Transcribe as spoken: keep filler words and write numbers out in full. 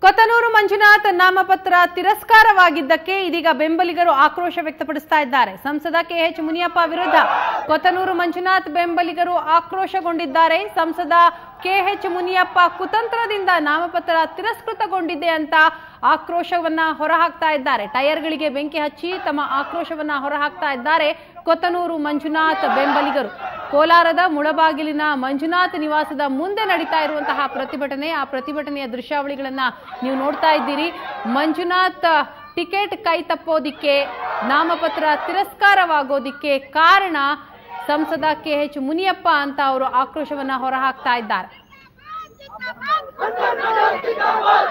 ಕೊತ್ತನೂರು ಮಂಜುನಾಥ್ ನಾಮಪತ್ರ ತಿರಸ್ಕಾರವಾಗಿದ್ದಕ್ಕೆ ಇದೀಗ ಬೆಂಬಲಿಗರು ಆಕ್ರೋಶ ವ್ಯಕ್ತಪಡಿಸ್ತಾ ಇದ್ದಾರೆ. ಸಂಸದ ಕೆಎಚ್ ಮುನಿಯಪ್ಪ ವಿರುದ್ಧ ಕೊತ್ತನೂರು ಮಂಜುನಾಥ್ ಬೆಂಬಲಿಗರು ಆಕ್ರೋಶಗೊಂಡಿದ್ದಾರೆ. ಸಂಸದ ಕೆಎಚ್ ಮುನಿಯಪ್ಪ ಕುತಂತ್ರದಿಂದ ನಾಮಪತ್ರ ತಿರಸ್ಕೃತಗೊಂಡಿದೆ ಅಂತ ಆಕ್ರೋಶವನ್ನ ಹೊರಹಾಕ್ತಾ ಇದ್ದಾರೆ. ಟೈರ್ಗಳಿಗೆ ಬೆಂಕಿ ಹಚ್ಚಿ ತಮ್ಮ ಆಕ್ರೋಶವನ್ನ ಹೊರಹಾಕ್ತಾ ಇದ್ದಾರೆ ಕೊತ್ತನೂರು ಮಂಜುನಾಥ್ ಬೆಂಬಲಿಗರು. ಕೋಲಾರದ ಮುಳಬಾಗಿಲಿನ ಮಂಜುನಾಥ್ ನಿವಾಸದ ಮುಂದೆ ನಡೀತಾ ಇರುವಂತಹ ಪ್ರತಿಭಟನೆ, ಆ ಪ್ರತಿಭಟನೆಯ ದೃಶ್ಯಾವಳಿಗಳನ್ನ ನೀವು ನೋಡ್ತಾ ಇದ್ದೀರಿ. ಮಂಜುನಾಥ್ ಟಿಕೆಟ್ ಕೈ ತಪ್ಪೋದಿಕ್ಕೆ, ನಾಮಪತ್ರ ತಿರಸ್ಕಾರವಾಗೋದಿಕ್ಕೆ ಕಾರಣ ಸಂಸದ ಕೆಎಚ್ ಮುನಿಯಪ್ಪ ಅಂತ ಅವರು ಆಕ್ರೋಶವನ್ನ ಹೊರಹಾಕ್ತಾ ಇದ್ದಾರೆ.